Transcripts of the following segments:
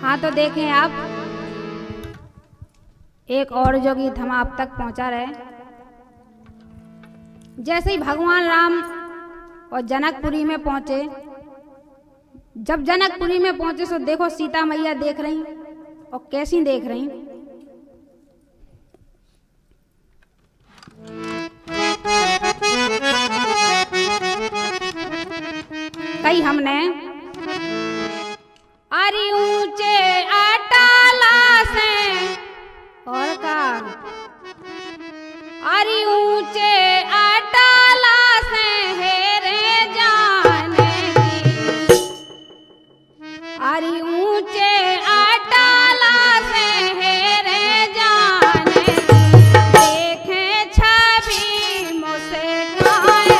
हाँ तो देखें आप, एक और जो गीत हम आप तक पहुंचा रहे। जैसे ही भगवान राम और जनकपुरी में पहुंचे, जब जनकपुरी में पहुंचे तो देखो सीता मैया देख रही और कैसी देख रही। कई हमने अरे ऊंचे अटाला से और का अरे ऊंचे अटाला से हेरे जाने की, अरे ऊंचे अटाला से हेरे जाने की, देखे छवि मुझसे गाए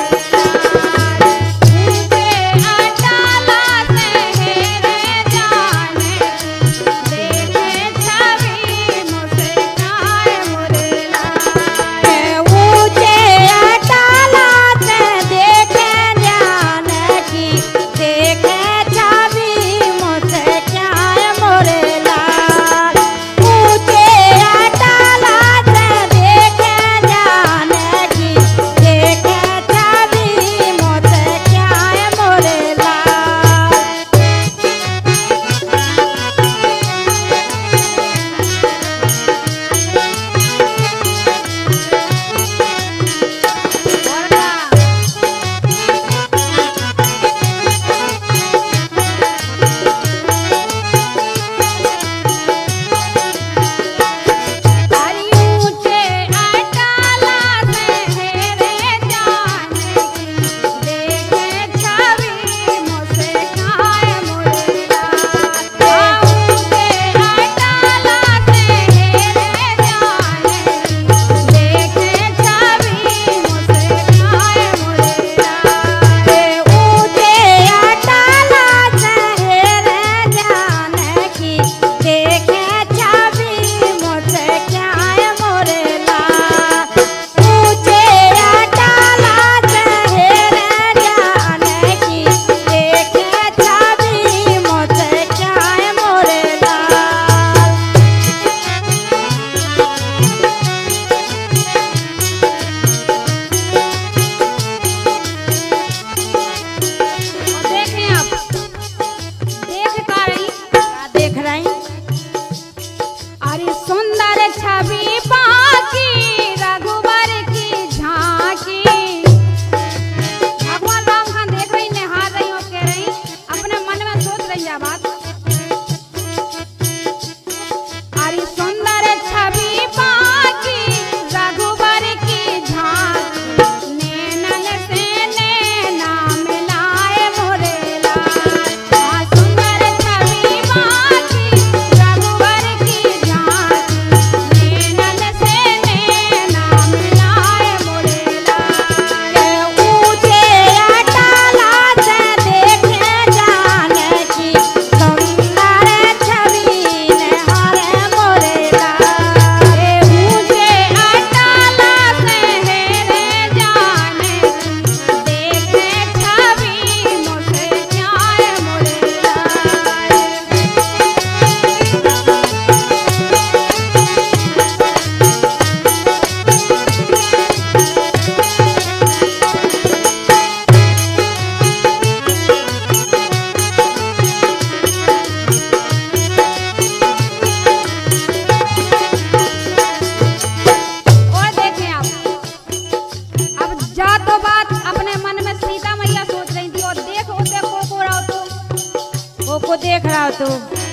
को देख रहा हो तो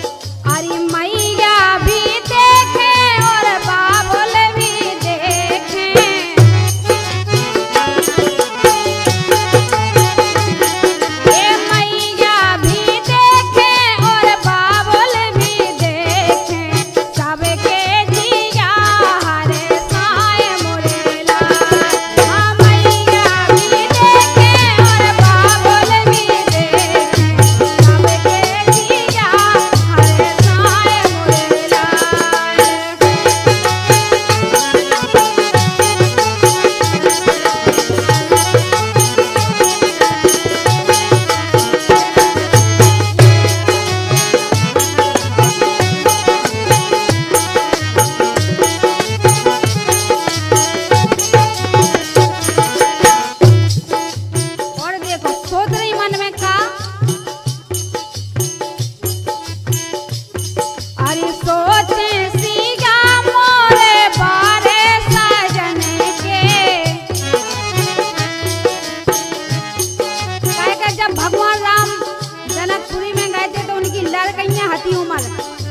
अरे मैया भी देखे और बाबुल भी देखे, ये मैया भी देखे और बाबुल भी देखे, सबके जिया हरे साए मुरेला। हाँ मैया भी देखे और बाबुल भी देखे, सबके जिया हरे साए कमल।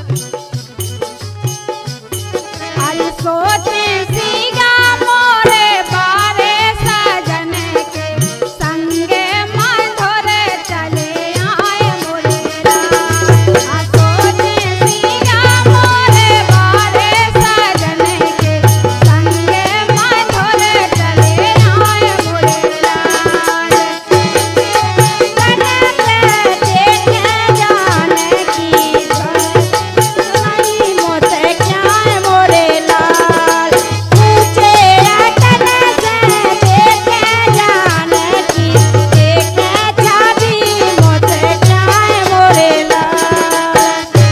अरे सोचे सीगा मोरे बारे सजन के संगे मधुर चले आए मोरे लाल। सोचे सीगा मोरे बारे सजन के संगे मधुर चले आए मोरे लाल। देखे जाने की सुनाई मोते क्या मोरे लाल। पूछे अटन से देखे जाने की देखे छवि मोते क्या मोरे लाल।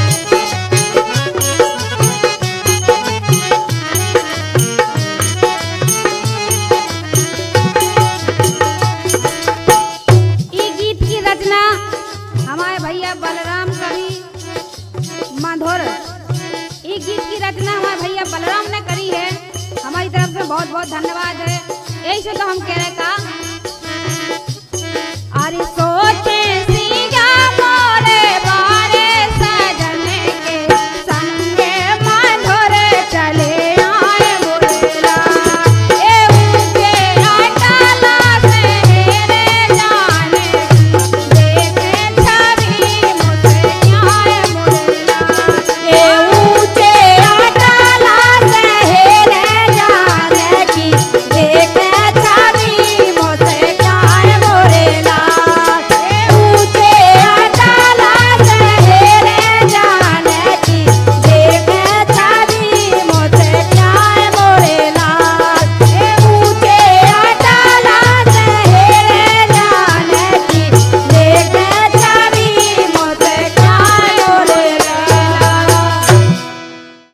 ई गीत की रचना हमारे भैया बलराम कवि मधुर, ई गीत की रचना हमारे भैया बलराम ने करी है। हमारी तरफ से बहुत बहुत धन्यवाद है। यही से तो हम कह रहे का अरे सो